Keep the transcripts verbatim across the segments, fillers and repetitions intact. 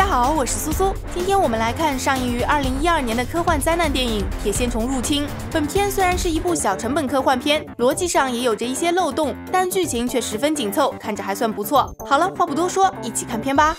好，我是苏苏。今天我们来看上映于二零一二年的科幻灾难电影《铁线虫入侵》。本片虽然是一部小成本科幻片，逻辑上也有着一些漏洞，但剧情却十分紧凑，看着还算不错。好了，话不多说，一起看片吧。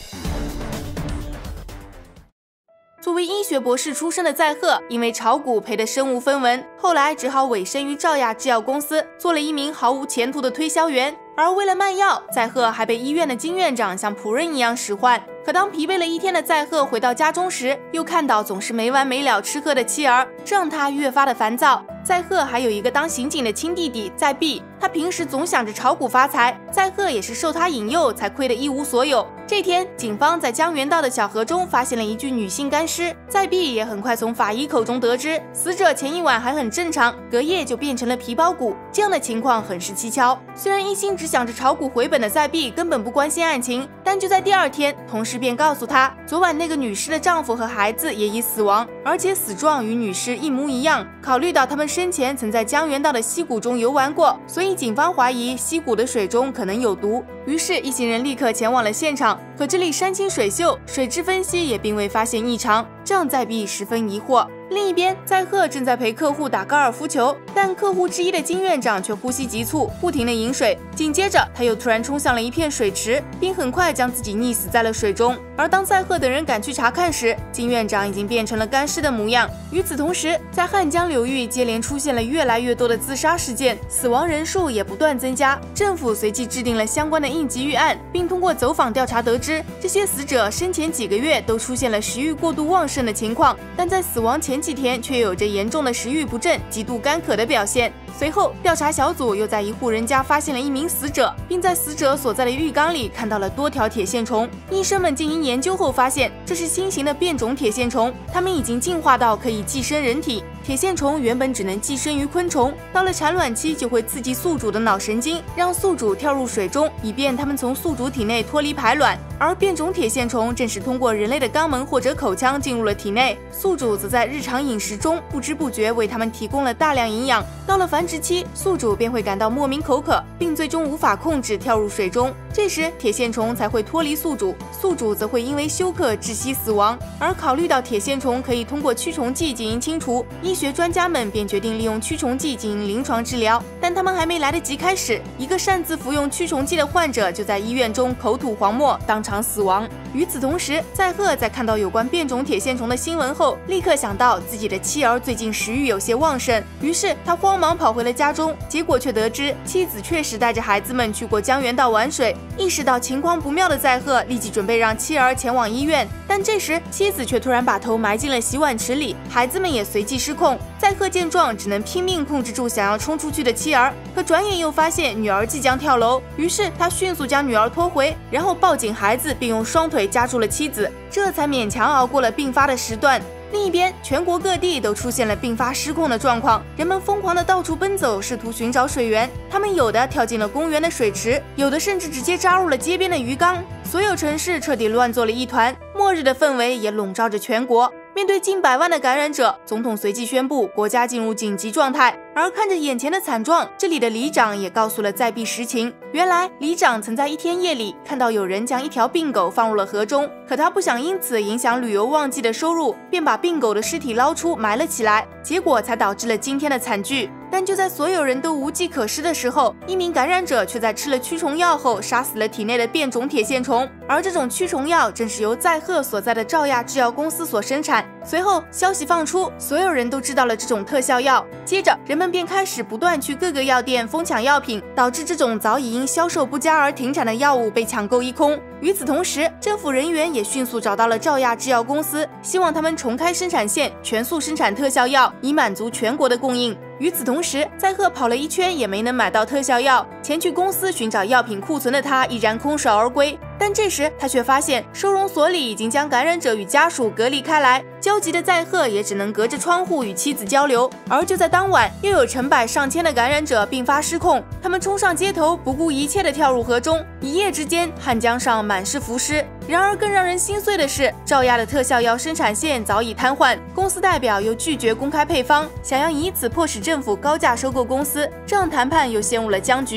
作为医学博士出身的载荷，因为炒股赔得身无分文，后来只好委身于兆亚制药公司，做了一名毫无前途的推销员。而为了卖药，载荷还被医院的金院长像仆人一样使唤。可当疲惫了一天的载荷回到家中时，又看到总是没完没了吃喝的妻儿，这让他越发的烦躁。载荷还有一个当刑警的亲弟弟载弼，他平时总想着炒股发财，载荷也是受他引诱才亏得一无所有。 这天，警方在江原道的小河中发现了一具女性干尸。载弼也很快从法医口中得知，死者前一晚还很正常，隔夜就变成了皮包骨。这样的情况很是蹊跷。虽然一心只想着炒股回本的载弼根本不关心案情，但就在第二天，同事便告诉他，昨晚那个女尸的丈夫和孩子也已死亡，而且死状与女尸一模一样。考虑到他们生前曾在江原道的溪谷中游玩过，所以警方怀疑溪谷的水中可能有毒。于是，一行人立刻前往了现场。 可这里山清水秀，水质分析也并未发现异常，这让载弼十分疑惑。另一边，载荷正在陪客户打高尔夫球，但客户之一的金院长却呼吸急促，不停地饮水。紧接着，他又突然冲向了一片水池，并很快将自己溺死在了水中。而当载荷等人赶去查看时，金院长已经变成了干尸的模样。与此同时，在汉江流域接连出现了越来越多的自杀事件，死亡人数也不断增加。政府随即制定了相关的应急预案，并通过走访调查得知，这些死者生前几个月都出现了食欲过度旺盛的情况，但在死亡前几天却有着严重的食欲不振、极度干渴的表现。随后，调查小组又在一户人家发现了一名死者，并在死者所在的浴缸里看到了多条铁线虫。医生们进行研究后发现，这是新型的变种铁线虫，它们已经进化到可以寄生人体。 铁线虫原本只能寄生于昆虫，到了产卵期就会刺激宿主的脑神经，让宿主跳入水中，以便它们从宿主体内脱离排卵。而变种铁线虫正是通过人类的肛门或者口腔进入了体内，宿主则在日常饮食中不知不觉为它们提供了大量营养。到了繁殖期，宿主便会感到莫名口渴，并最终无法控制跳入水中，这时铁线虫才会脱离宿主，宿主则会因为休克窒息死亡。而考虑到铁线虫可以通过驱虫剂进行清除， 医学专家们便决定利用驱虫剂进行临床治疗，但他们还没来得及开始，一个擅自服用驱虫剂的患者就在医院中口吐黄沫，当场死亡。与此同时，载荷在看到有关变种铁线虫的新闻后，立刻想到自己的妻儿最近食欲有些旺盛，于是他慌忙跑回了家中，结果却得知妻子确实带着孩子们去过江原道玩水。意识到情况不妙的载荷立即准备让妻儿前往医院，但这时妻子却突然把头埋进了洗碗池里，孩子们也随即失控。 载荷见状，只能拼命控制住想要冲出去的妻儿，可转眼又发现女儿即将跳楼，于是他迅速将女儿拖回，然后抱紧孩子，并用双腿夹住了妻子，这才勉强熬过了病发的时段。 另一边，全国各地都出现了病发失控的状况，人们疯狂地到处奔走，试图寻找水源。他们有的跳进了公园的水池，有的甚至直接扎入了街边的鱼缸。所有城市彻底乱作了一团，末日的氛围也笼罩着全国。 面对近百万的感染者，总统随即宣布国家进入紧急状态。而看着眼前的惨状，这里的里长也告诉了载弼实情。原来，里长曾在一天夜里看到有人将一条病狗放入了河中，可他不想因此影响旅游旺季的收入，便把病狗的尸体捞出埋了起来，结果才导致了今天的惨剧。 但就在所有人都无计可施的时候，一名感染者却在吃了驱虫药后杀死了体内的变种铁线虫，而这种驱虫药正是由载荷所在的兆亚制药公司所生产。随后，消息放出，所有人都知道了这种特效药，接着人们便开始不断去各个药店疯抢药品，导致这种早已因销售不佳而停产的药物被抢购一空。与此同时，政府人员也迅速找到了兆亚制药公司，希望他们重开生产线，全速生产特效药，以满足全国的供应。 与此同时，载荷跑了一圈也没能买到特效药，前去公司寻找药品库存的他依然空手而归。但这时他却发现收容所里已经将感染者与家属隔离开来，焦急的载荷也只能隔着窗户与妻子交流。而就在当晚，又有成百上千的感染者病发失控，他们冲上街头，不顾一切地跳入河中。一夜之间，汉江上满是浮尸。然而更让人心碎的是，兆亚的特效药生产线早已瘫痪，公司代表又拒绝公开配方，想要以此迫使政府高价收购公司，这样谈判又陷入了僵局。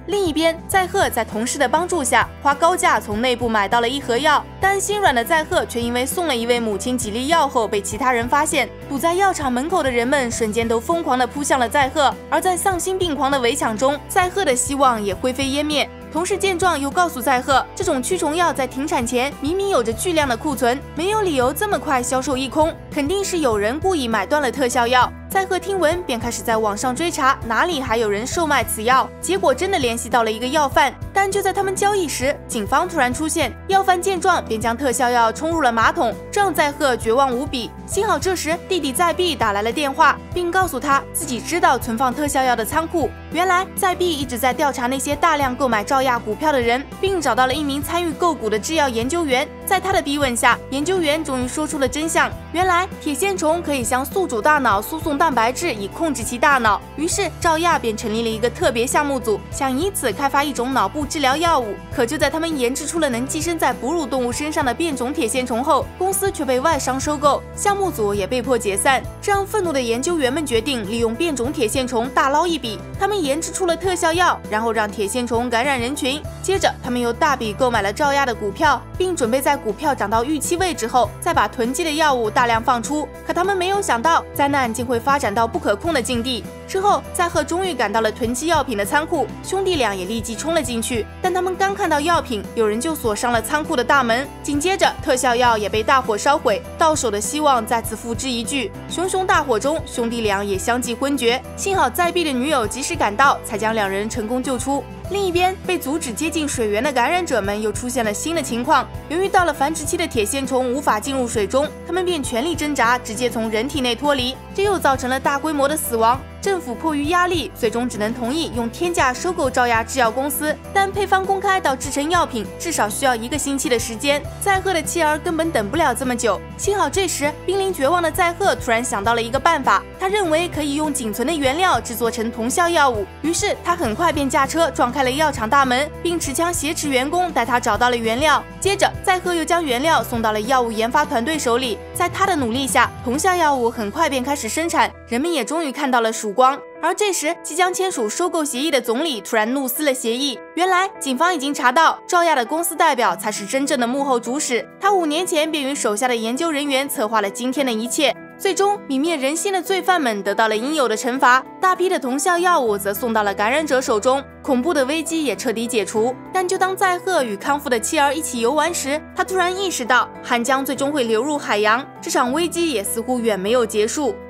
另一边，载荷在同事的帮助下，花高价从内部买到了一盒药，但心软的载荷却因为送了一位母亲几粒药后被其他人发现，堵在药厂门口的人们瞬间都疯狂地扑向了载荷，而在丧心病狂的围抢中，载荷的希望也灰飞烟灭。同事见状又告诉载荷，这种驱虫药在停产前明明有着巨量的库存，没有理由这么快销售一空，肯定是有人故意买断了特效药。载荷听闻便开始在网上追查哪里还有人售卖此药，结果真的联系到了一个药贩。但就在他们交易时，警方突然出现，药贩见状便将特效药冲入了马桶，这让载荷绝望无比。幸好这时弟弟载币打来了电话，并告诉他自己知道存放特效药的仓库。原来载币一直在调查那些大量购买照亚股票的人，并找到了一名参与购股的制药研究员。在他的逼问下，研究员终于说出了真相。原来铁线虫可以向宿主大脑输送蛋白质以控制其大脑，于是照亚便成立了一个特别项目组，想以此开发一种脑部治疗药物。可就在他们研制出了能寄生在哺乳动物身上的变种铁线虫后，公司却被外商收购，项目组也被迫解散。这让愤怒的研究员们决定利用变种铁线虫大捞一笔。他们研制出了特效药，然后让铁线虫感染人群。接着，他们又大笔购买了照亚的股票，并准备在股票涨到预期位置后，再把囤积的药物大量放出。可他们没有想到，灾难竟会发展到不可控的境地。之后，载荷终于赶到了囤积药品的仓库，兄弟俩也立即冲了进去。但他们刚看到药品，有人就锁上了仓库的大门。紧接着，特效药也被大火烧毁，到手的希望再次付之一炬。熊熊大火中，兄弟俩也相继昏厥。幸好载币的女友及时赶到，才将两人成功救出。另一边，被阻止接近水源的感染者们又出现了新的情况。由于到了繁殖期的铁线虫无法进入水中，他们便全力挣扎，直接从人体内脱离，这又造成了大规模的死亡。政府迫于压力，最终只能同意用天价收购照亚制药公司，但配方公开到制成药品至少需要一个星期的时间。载荷的妻儿根本等不了这么久。幸好这时濒临绝望的载荷突然想到了一个办法，他认为可以用仅存的原料制作成同效药物，于是他很快便驾车撞开了药厂大门，并持枪挟持员工带他找到了原料。接着，载荷又将原料送到了药物研发团队手里，在他的努力下，同效药物很快便开始生产，人们也终于看到了曙光。而这时，即将签署收购协议的总理突然怒撕了协议。原来，警方已经查到，照亚的公司代表才是真正的幕后主使。他五年前便与手下的研究人员策划了今天的一切。最终，泯灭人心的罪犯们得到了应有的惩罚，大批的同效药物则送到了感染者手中，恐怖的危机也彻底解除。但就当载荷与康复的妻儿一起游玩时，他突然意识到，汉江最终会流入海洋，这场危机也似乎远没有结束。